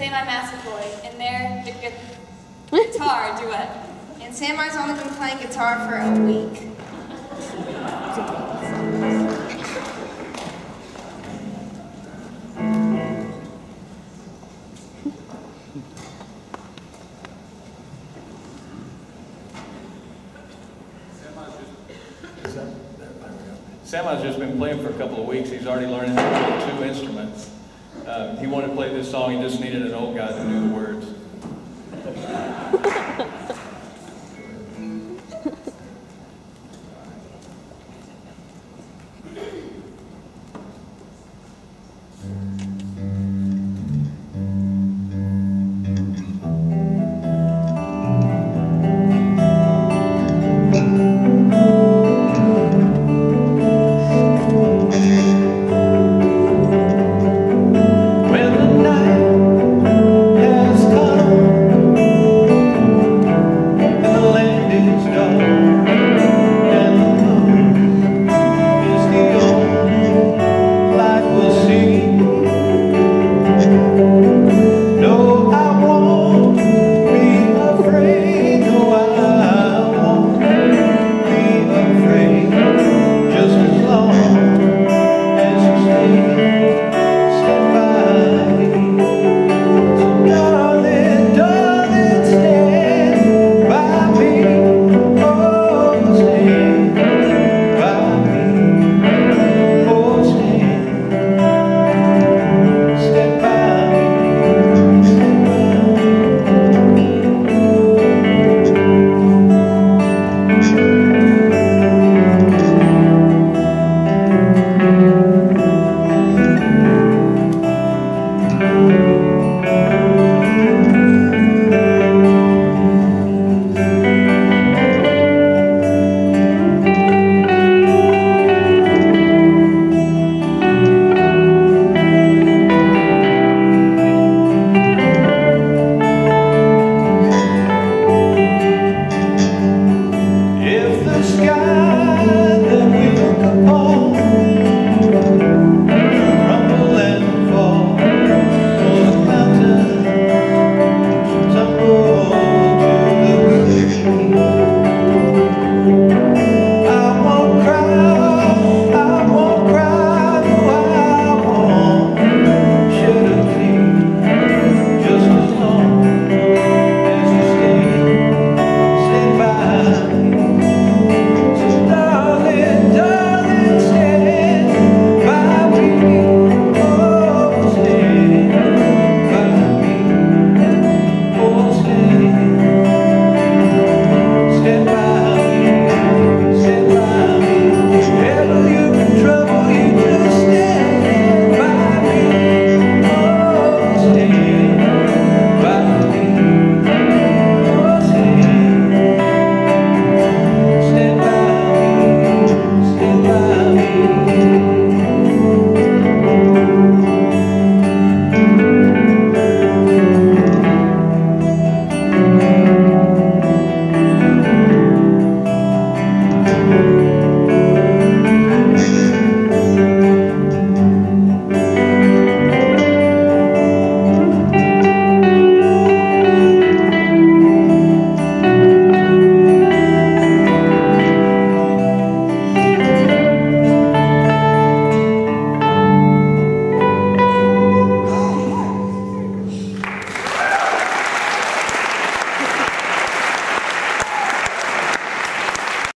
Samai and their guitar duet. And Samai's only been playing guitar for a week. Samai's just been playing for a couple of weeks. He's already learning how to play 2 instruments. He wanted to play this song. He just needed an old guy that knew the words.